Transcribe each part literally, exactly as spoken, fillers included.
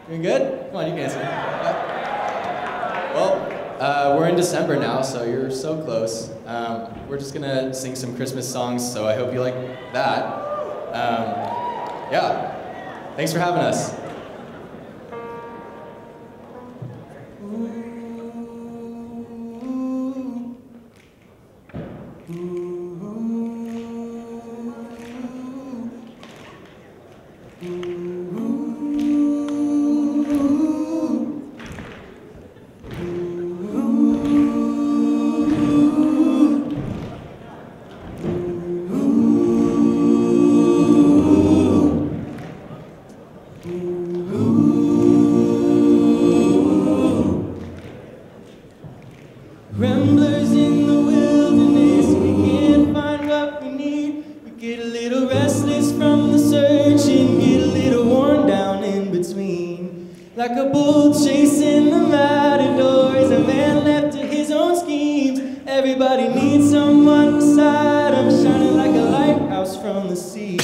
Doing good? Come on, you can answer. Yeah. Well, uh, we're in December now, so you're so close. Um, we're just gonna sing some Christmas songs, so I hope you like that. Um, yeah. Thanks for having us. Ramblers in the wilderness, we can't find what we need. We get a little restless from the searching, get a little worn down in between. Like a bull chasing the matadors, a man left to his own schemes. Everybody needs someone beside him, shining like a lighthouse from the sea.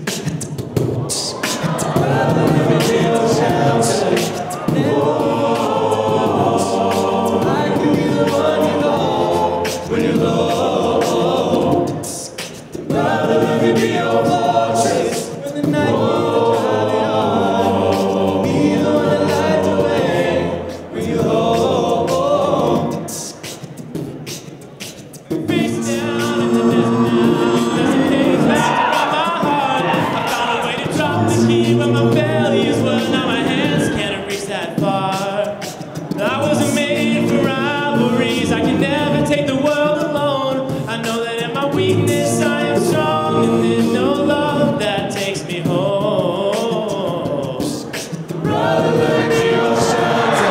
When my belly is well, now my hands can't reach that far. I wasn't made for rivalries, I can never take the world alone. I know that in my weakness I am strong, and there's no love that takes me home. Rather than be your shelter.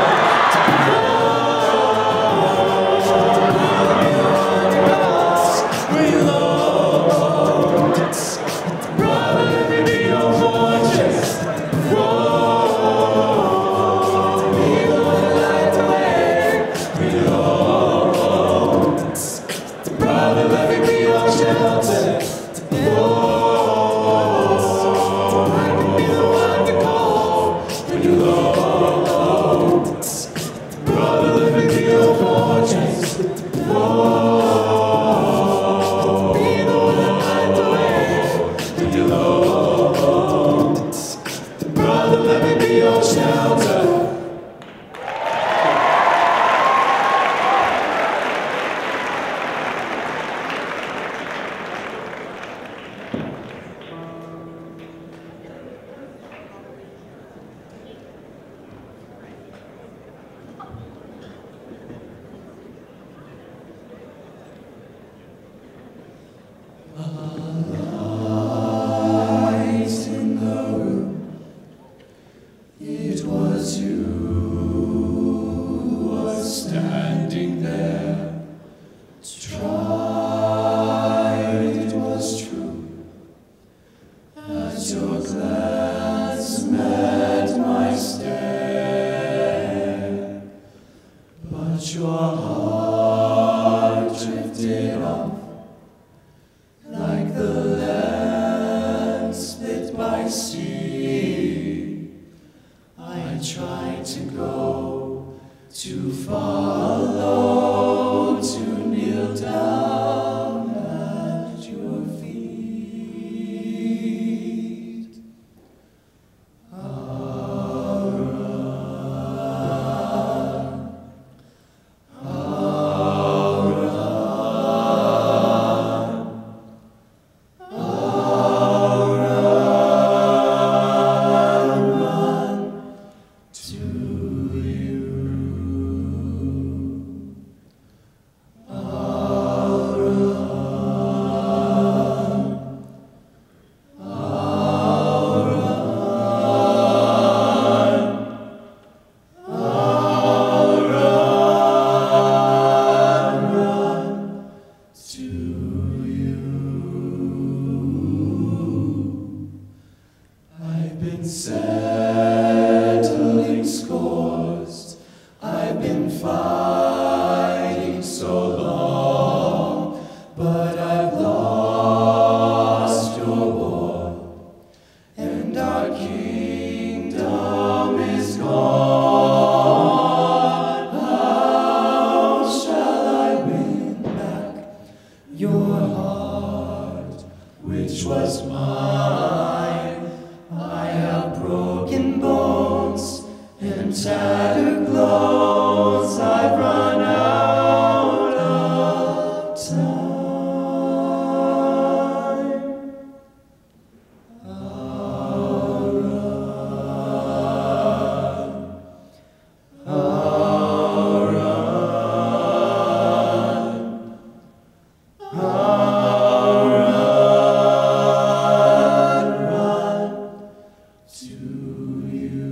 It was you who was standing there, tried, it was true, as your glance met my stare, but your heart drifted off like the land split by sea. I tried to go, to follow, to kneel down at your feet. I'll run, I'll run, I'll run, run to you. which was mine. I have broken bones and tattered clothes. I've run out of time. I'll run. I'll run. I'll run, run to you.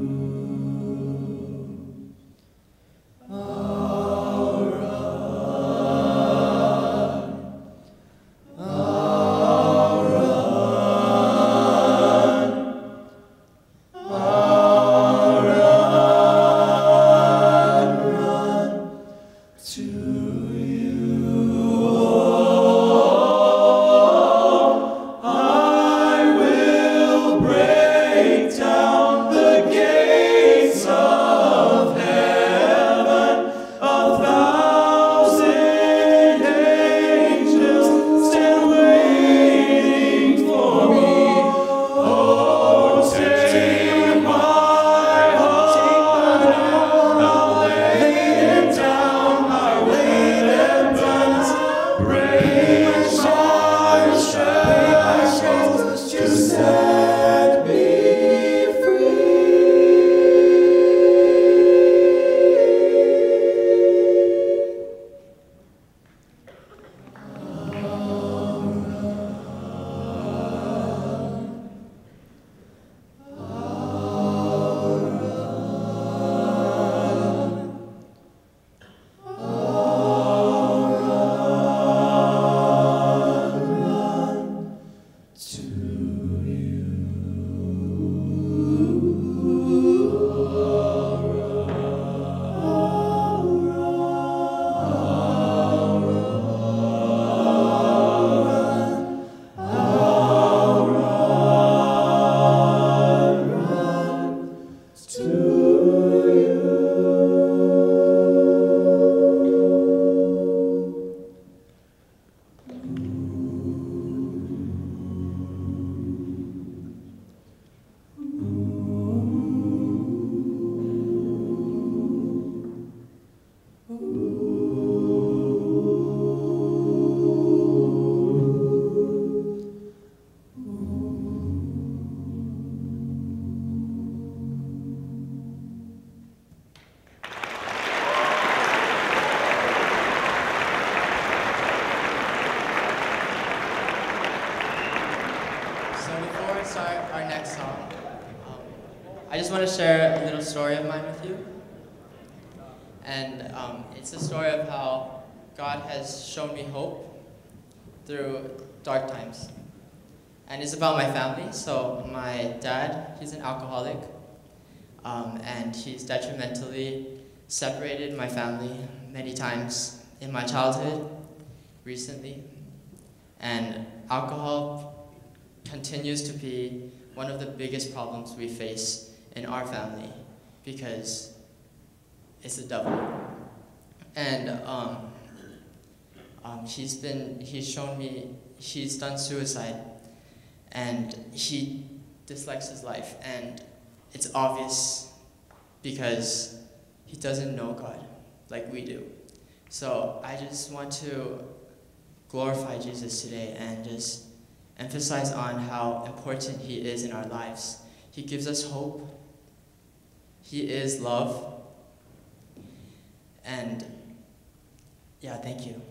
I'll run. I'll run. I'll run, run to you. Oh, I will break down the gates of heaven. A thousand angels stand waiting for me. Oh, take my heart, I'll lay it down, I'll lay them down. Break my shackles to set me free. So before we start our next song, um, I just want to share a little story of mine with you. And um, it's a story of how God has shown me hope through dark times. And it's about my family. So my dad, he's an alcoholic, um, and he's detrimentally separated my family many times in my childhood, recently. And alcohol continues to be one of the biggest problems we face in our family because it's the devil. And um, um, he's been, he's shown me, he's done suicide, and he dislikes his life, and it's obvious because he doesn't know God like we do. So I just want to glorify Jesus today and just emphasize on how important he is in our lives. He gives us hope. He is love. And yeah, thank you.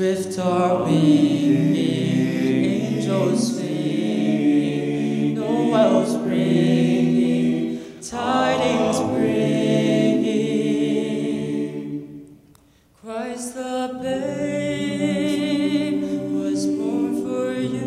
Swift are winging, angels singing, Noel's ringing, tidings bringing. Christ the babe was born for you.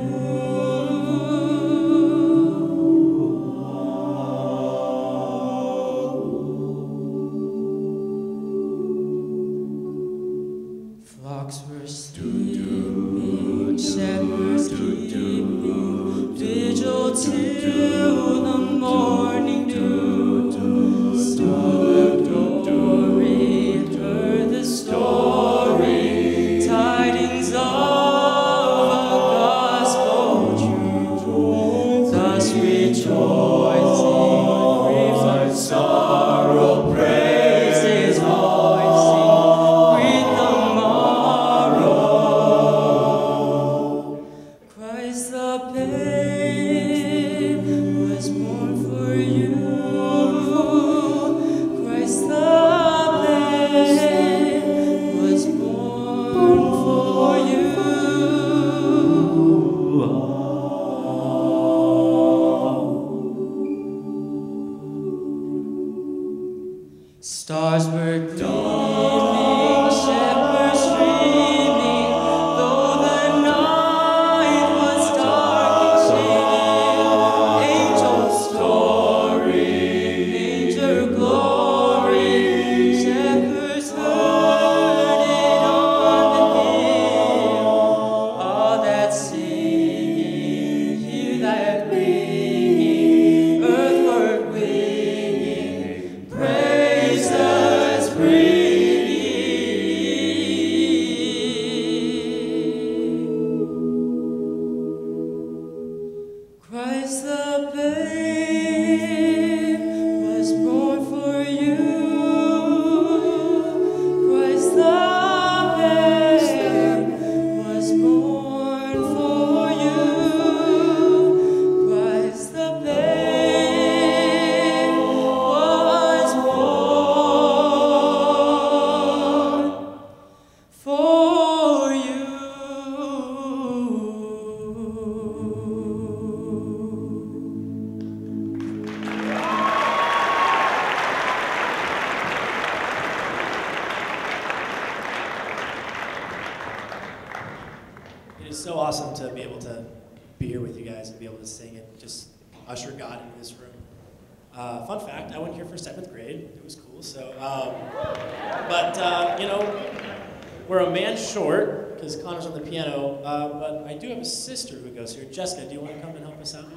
Flocks were sleeping, shepherds keeping vigil till the morning dew. Star of glory, heard the story, tidings of a gospel true. Thus rejoicing, grief and sorrow, praise His voicing, greet the Christ the babe was born for you. Christ the babe was born for you. Stars were gleaming, shepherds streaming, though the night was dark and shady. Angels' story, manger glory, shepherds heard it on the hill. All that singing, hear that ringing, earthward winging, praises bringing. Christ the babe was born for you. Christ the babe was born for you. Christ the babe was born for you. It is so awesome to be able to be here with you guys and be able to sing and just usher God into this room. Uh, fun fact, I went here for seventh grade. It was cool. So, um, but uh, you know, we're a man short because Connor's on the piano. Uh, but I do have a sister who goes here. Jessica, do you want to come and help us out?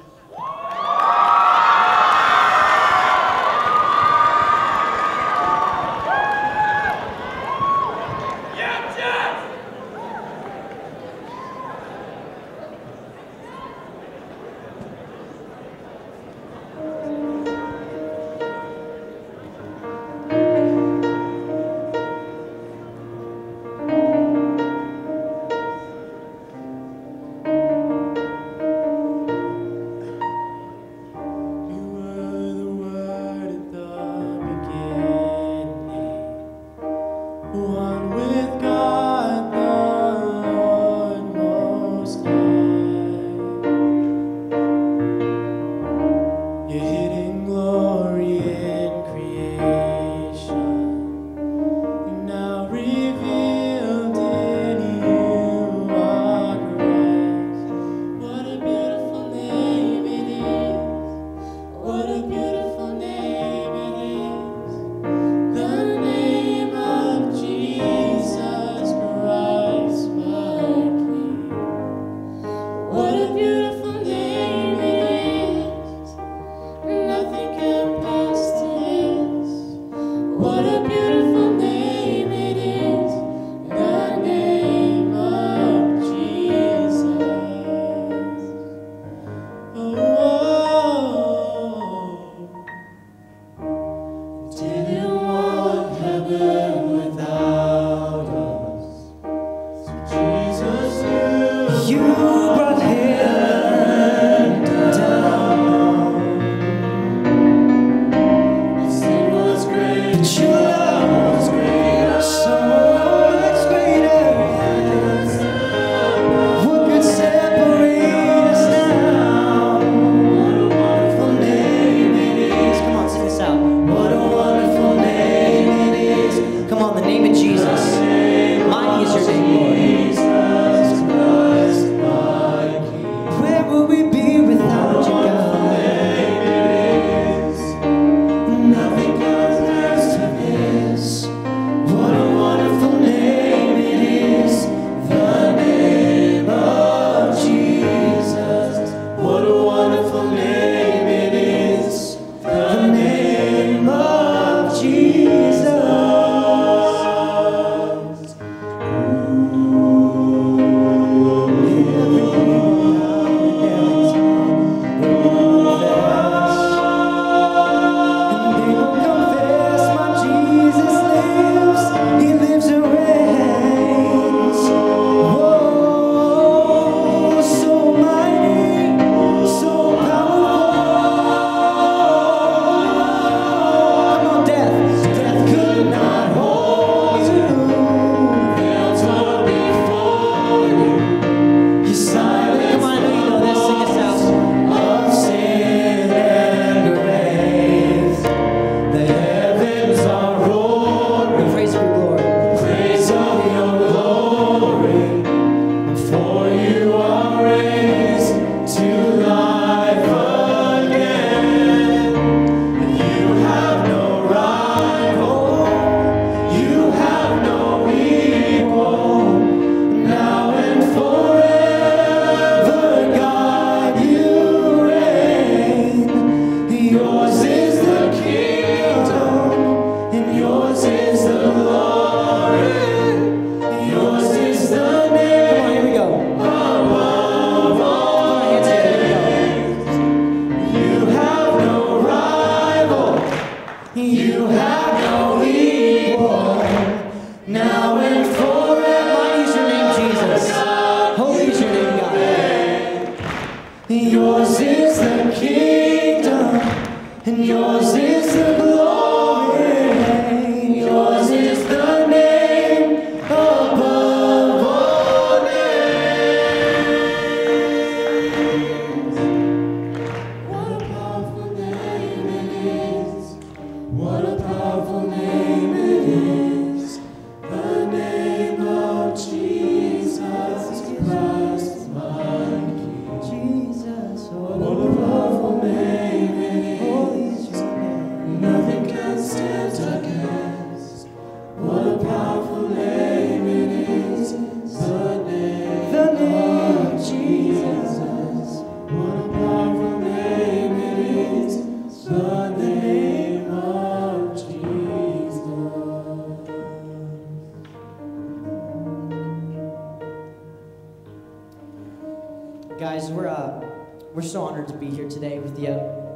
guys, we're uh, we're so honored to be here today with you.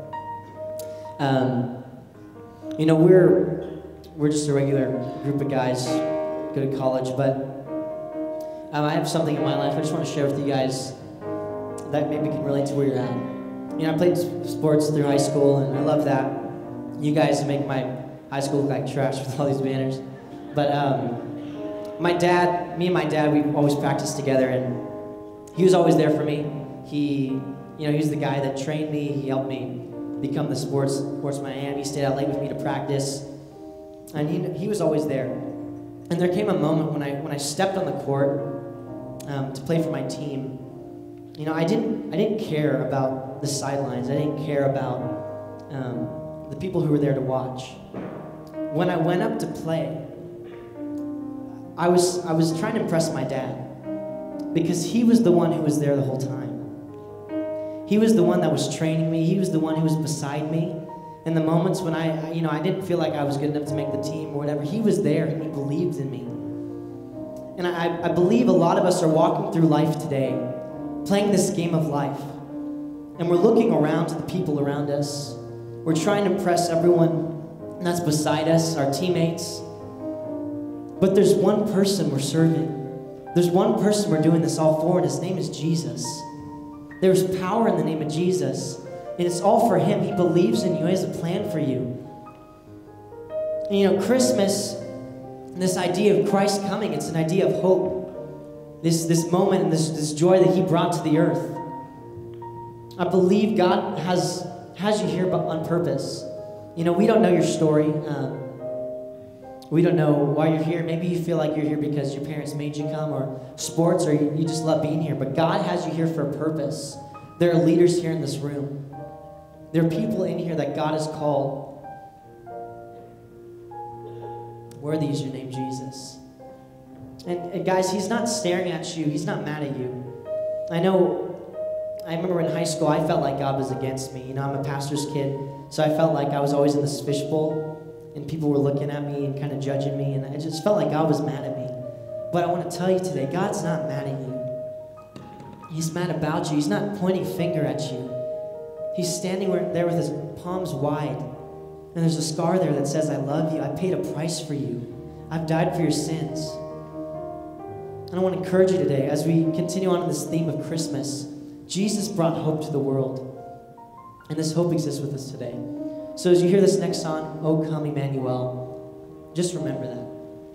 Um, you know, we're we're just a regular group of guys, go to college, but um, I have something in my life I just want to share with you guys that maybe can relate to where you're at. You know, I played sports through high school, and I love that. You guys make my high school look like trash with all these banners, but um, my dad, me and my dad, we always practiced together, and he was always there for me. He, you know, he was the guy that trained me. He helped me become the sports sportsman I am. He stayed out late with me to practice, and he he was always there. And there came a moment when I when I stepped on the court um, to play for my team. You know, I didn't I didn't care about the sidelines. I didn't care about um, the people who were there to watch. When I went up to play, I was I was trying to impress my dad, because he was the one who was there the whole time. He was the one that was training me. He was the one who was beside me in the moments when I, you know, I didn't feel like I was good enough to make the team or whatever. He was there and he believed in me. And I, I believe a lot of us are walking through life today, playing this game of life, and we're looking around to the people around us. We're trying to impress everyone that's beside us, our teammates. But there's one person we're serving. There's one person we're doing this all for, and his name is Jesus. There's power in the name of Jesus, and it's all for him. He believes in you. He has a plan for you. And you know, Christmas, this idea of Christ coming, it's an idea of hope. This, this moment and this, this joy that he brought to the earth. I believe God has, has you here on purpose. You know, we don't know your story. Um, We don't know why you're here. Maybe you feel like you're here because your parents made you come, or sports, or you, you just love being here. But God has you here for a purpose. There are leaders here in this room. There are people in here that God has called. Worthy is your name, Jesus. And, and guys, he's not staring at you. He's not mad at you. I know, I remember in high school, I felt like God was against me. You know, I'm a pastor's kid, so I felt like I was always in this fishbowl. And people were looking at me and kind of judging me, and I just felt like God was mad at me. But I want to tell you today, God's not mad at you. He's mad about you. He's not pointing a finger at you. He's standing there with his palms wide, and there's a scar there that says, I love you. I paid a price for you. I've died for your sins. And I want to encourage you today, as we continue on in this theme of Christmas, Jesus brought hope to the world, and this hope exists with us today. So as you hear this next song, O Come Emmanuel, just remember that.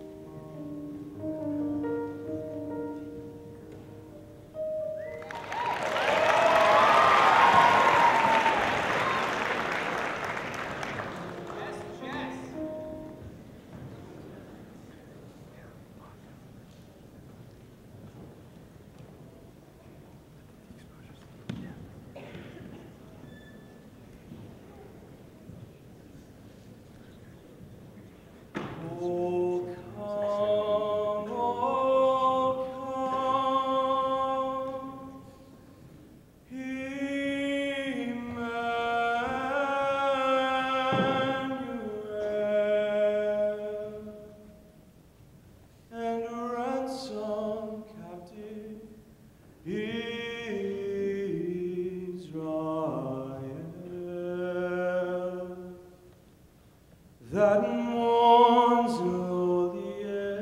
That mourns o'er the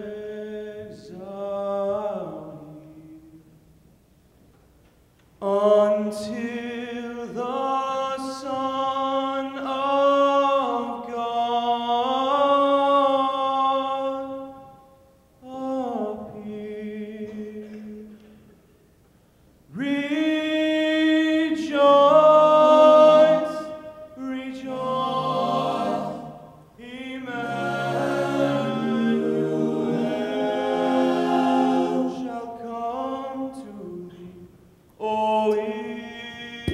exile until the Son of God appear. Rejoice, rejoice, Emmanuel shall come to thee, O Israel.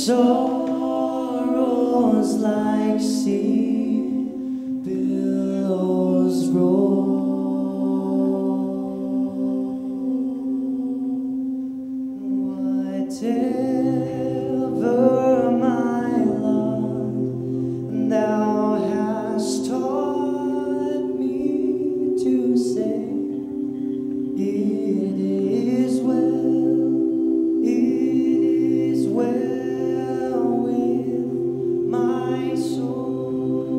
sorrows like sea billows roll. Whatever my lot, thou hast taught me to say, it is well, it is well with my soul.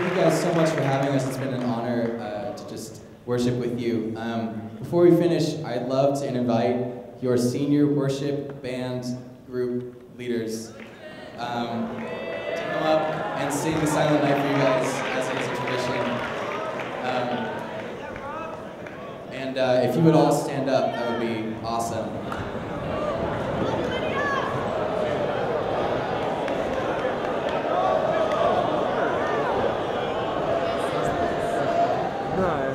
you guys so much for having us. It's been an honor uh, to just worship with you. Um, before we finish, I'd love to invite your senior worship band group leaders um, to come up and sing Silent Night for you guys, as it is a tradition. Um, and uh, if you would all stand up, that would be awesome. No.